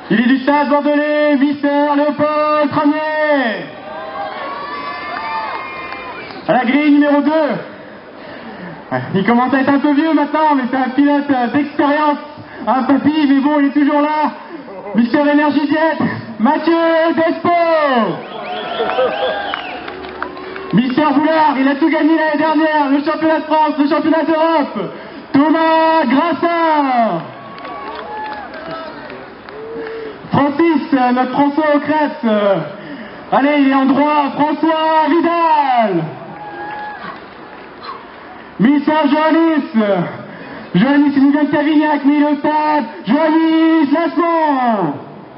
Il est du Stade Bordelais, Mister Léopold Cramier. À la grille numéro 2. Il commence à être un peu vieux maintenant, mais c'est un pilote d'expérience. Un papy, mais bon, il est toujours là. Mister Energy Jet, Mathieu Despo. Mister Boulard, il a tout gagné l'année dernière. Le championnat de France, le championnat d'Europe. Thomas Grassin. Francis, notre François aux crêpes. Allez, il est en droit. François Vidal. Mister Joannis. Joannis, il nous vient de Cavignac, mais il est au stade. Joannis Lasson.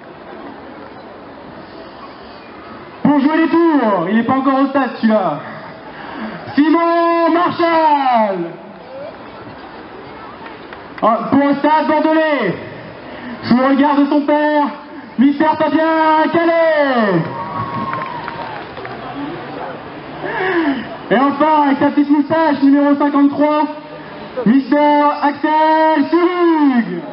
Pour jouer les tours, il n'est pas encore au stade celui-là. Simon Marshall. Pour le Stade Bordelais, sous le regard de son père, Mister Fabien Calais. Et enfin, avec sa petite moustache, numéro 53, Mister Axel Surug.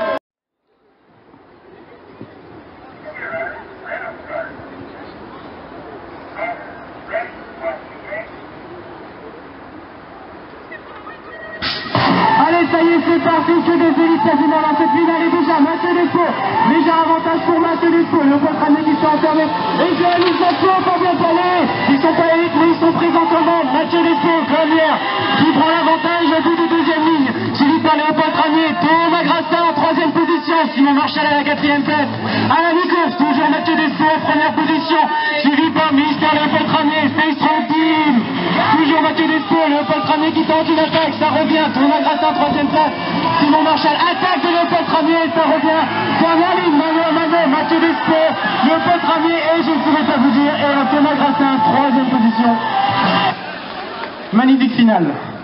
Allez, ça y est, c'est parti, que des élites quasiment dans cette finale. Et déjà, Mathieu Despo, déjà avantage pour Mathieu Despo, le Paul Cramier qui s'est enfermé. Et Joannis Lasson, Fabien Calais, ils sont pas élites, mais ils sont présents quand même. Mathieu Despo, Cramier, qui prend l'avantage au bout de deuxième ligne, suivi par Léopold Cramier, Thomas Grassin en troisième position, Simon Marshall à la quatrième place. À la mi-course, toujours Mathieu Despo en première position, suivi par Mister Léopold Cramier, Stay Strong Team. Toujours Mathieu Despo, Léopold Cramier qui tente une attaque, ça revient, Thomas Grassin troisième place, Simon Marshall, attaque de Léopold Cramier, ça revient, dernière ligne, Mathieu Despo, Léopold Cramier et je ne saurais pas vous dire, et Thomas Grassin, troisième position. Magnifique finale.